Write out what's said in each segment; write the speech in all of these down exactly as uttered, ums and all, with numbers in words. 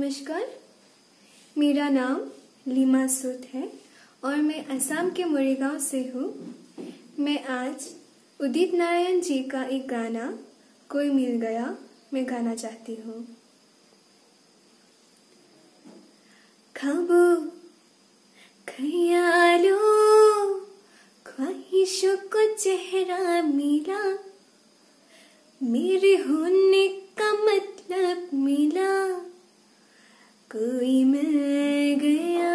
नमस्कार, मेरा नाम लीमा सूद है और मैं असम के मोरीगांव से हूँ। मैं आज उदित नारायण जी का एक गाना कोई मिल गया मैं गाना चाहती हूँ। ख्वाबों ख्यालों ख्वाहिशों को चेहरा मिला, मेरे होने का मतलब मिला, कोई मिल गया।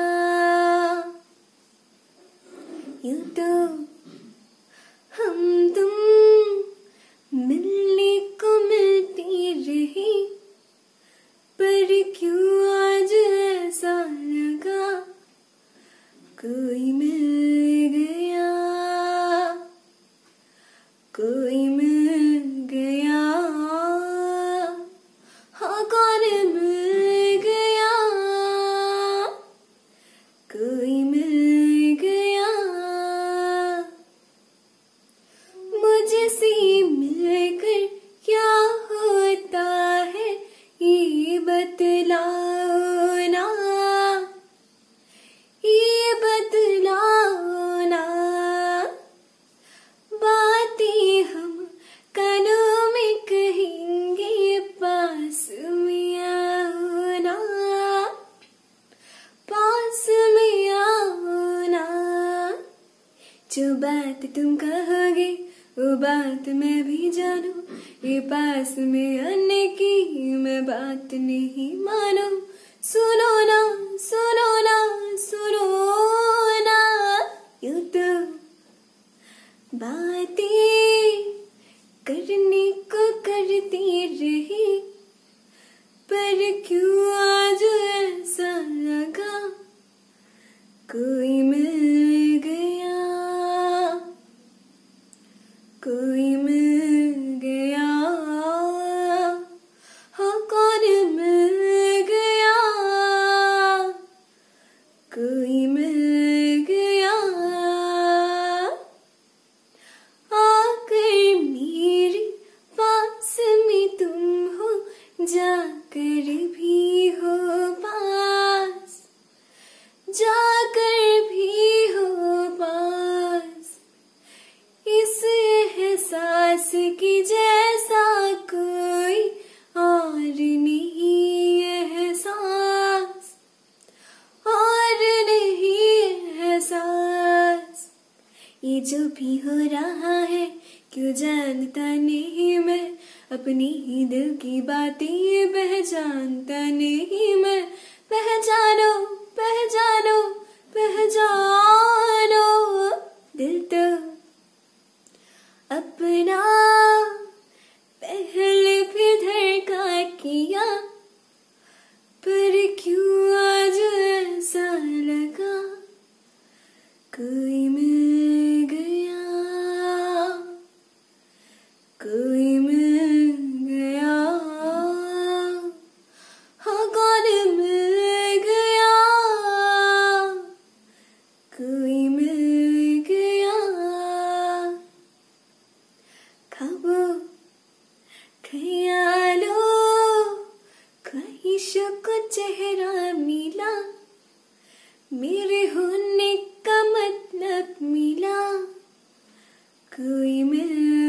यूं तो हम तुम मिलने को मिलती रही, पर क्यों आज ऐसा लगा कोई मिल गया, कोई मिल गया। हाँ, कौन मिल गया, कोई मिल गया। मुझे से मिलकर क्या होता है ये बतलाओ ना, ये बतलाओ ना। बातें हम कानों में कहेंगे, पास में आओ ना, पास में आओ ना। जो बात तुम कहोगे वो बात मैं भी जानू, ये पास में आने की मैं बात नहीं मानू। सुनो ना, सुनो ना, सुनो ना। यूं तो बातें करने को करती रही, पर क्यों आज ऐसा लगा कोई मिल गया, कोई मिल गया। हाँ, कौन मिल गया, कोई मिल गया। आकर मेरे पास में तुम हो, जाकर भी हो पास, जाकर भी हो पास। इस एहसास की जैसा कोई और नहीं एहसास, और नहीं एहसास। ये जो भी हो रहा है क्यों जानता नहीं मैं, अपनी ही दिल की बातें पहचानता नहीं मैं। पहचानो पहचानो पहचानो, दिल तो अपना पहले भी धड़का किया, पर क्यों आज ऐसा लगा कोई मिल गया, कोई मिल गया। हाँ, कौन मिल गया, कोई मिल गया। ख्वाबों ख्यालों ख्वाहिशों को चेहरा मिला, मेरे होने का मतलब मिला, कोई मिल